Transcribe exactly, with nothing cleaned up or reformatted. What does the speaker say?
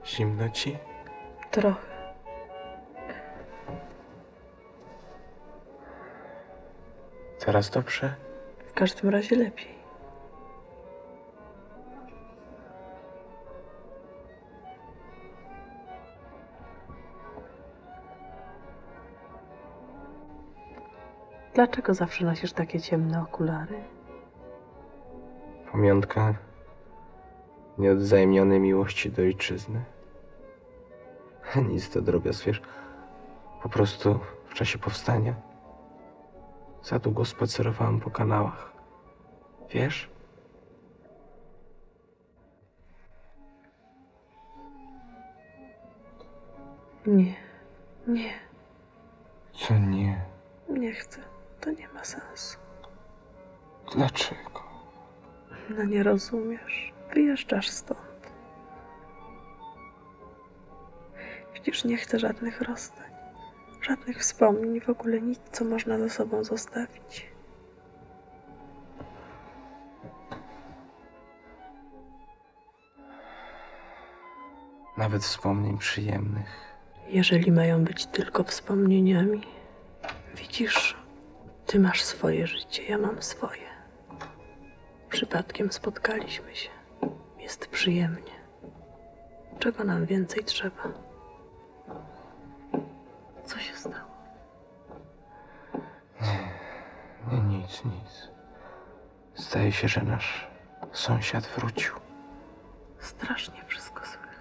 Zimno ci? Trochę. Teraz dobrze? W każdym razie lepiej. Dlaczego zawsze nosisz takie ciemne okulary? Pamiątka nieodwzajemnionej miłości do ojczyzny. Nic to drobiazg, wiesz. Po prostu w czasie powstania za długo spacerowałem po kanałach. Wiesz? Nie, nie, Co nie? nie chcę. To nie ma sensu. Dlaczego? No nie rozumiesz. Wyjeżdżasz stąd. Przecież nie chcę żadnych rozstań. Żadnych wspomnień, w ogóle nic, co można ze sobą zostawić. Nawet wspomnień przyjemnych. Jeżeli mają być tylko wspomnieniami, widzisz, ty masz swoje życie, ja mam swoje. Przypadkiem spotkaliśmy się. Jest przyjemnie. Czego nam więcej trzeba? Co się stało? Nie, nic, nic. Zdaje się, że nasz sąsiad wrócił. Strasznie wszystko słyszę.